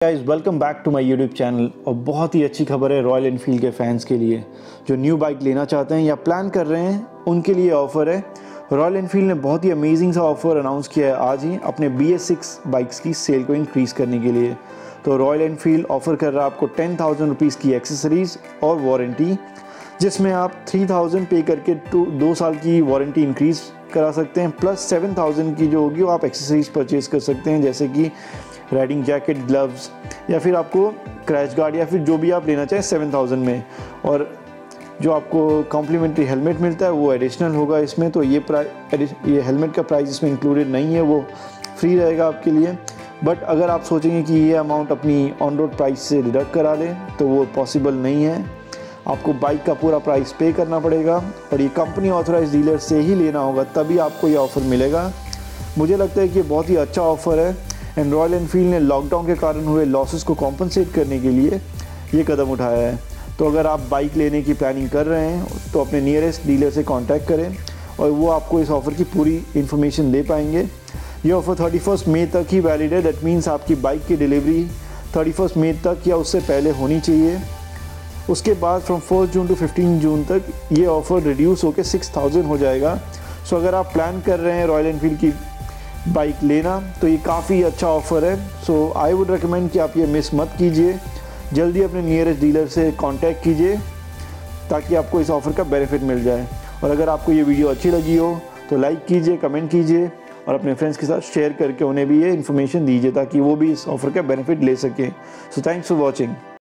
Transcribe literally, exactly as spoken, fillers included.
Guys welcome back to my YouTube channel. और बहुत ही अच्छी खबर है रॉयल एनफील्ड के फैंस के लिए जो न्यू बाइक लेना चाहते हैं या प्लान कर रहे हैं, उनके लिए ऑफ़र है। रॉयल एनफील्ड ने बहुत ही अमेजिंग सा ऑफ़र अनाउंस किया है आज ही अपने बी एस सिक्स बाइक्स की सेल को इंक्रीज़ करने के लिए। तो रॉयल एनफील्ड ऑफ़र कर रहा है आपको टेन थाउजेंड रुपीज़ की एक्सेसरीज़ और वारंटी, जिसमें आप थ्री थाउजेंड पे करके टू दो साल की वारंटी इंक्रीज़ करा सकते हैं, प्लस सेवन थाउजेंड की जो होगी वो आप एक्सेसरीज़ परचेज़ कर सकते हैं, जैसे कि राइडिंग जैकेट, ग्लव्स, या फिर आपको क्रैश गार्ड, या फिर जो भी आप लेना चाहें सेवन थाउजेंड में। और जो आपको कॉम्प्लीमेंट्री हेलमेट मिलता है वो एडिशनल होगा इसमें। तो ये प्राइस, ये हेलमेट का प्राइस इसमें इंक्लूडेड नहीं है, वो फ्री रहेगा आपके लिए। बट अगर आप सोचेंगे कि ये अमाउंट अपनी ऑन रोड प्राइस से डिडक्ट करा लें तो वो पॉसिबल नहीं है। आपको बाइक का पूरा प्राइस पे करना पड़ेगा और ये कंपनी ऑथराइज डीलर से ही लेना होगा, तभी आपको ये ऑफ़र मिलेगा। मुझे लगता है कि ये बहुत ही अच्छा ऑफ़र है एंड रॉयल एनफील्ड ने लॉकडाउन के कारण हुए लॉसेस को कॉम्पनसेट करने के लिए ये कदम उठाया है। तो अगर आप बाइक लेने की प्लानिंग कर रहे हैं तो अपने नियरेस्ट डीलर से कांटेक्ट करें और वो आपको इस ऑफ़र की पूरी इन्फॉर्मेशन दे पाएंगे। ये ऑफ़र थर्टी फर्स्ट मई तक ही वैलिड है। दैट मीन्स आपकी बाइक की डिलीवरी थर्टी फर्स्ट मई तक या उससे पहले होनी चाहिए। उसके बाद from first June to fifteen June तक ये ऑफ़र रिड्यूस होकर सिक्स थाउजेंड हो जाएगा। सो अगर आप प्लान कर रहे हैं रॉयल एनफील्ड की बाइक लेना तो ये काफ़ी अच्छा ऑफ़र है। सो आई वुड रिकमेंड कि आप ये मिस मत कीजिए। जल्दी अपने नियरेस्ट डीलर से कांटेक्ट कीजिए ताकि आपको इस ऑफ़र का बेनिफिट मिल जाए। और अगर आपको ये वीडियो अच्छी लगी हो तो लाइक कीजिए, कमेंट कीजिए और अपने फ्रेंड्स के साथ शेयर करके उन्हें भी ये इन्फॉर्मेशन दीजिए ताकि वो भी इस ऑफ़र का बेनिफिट ले सकें। So thanks for watching.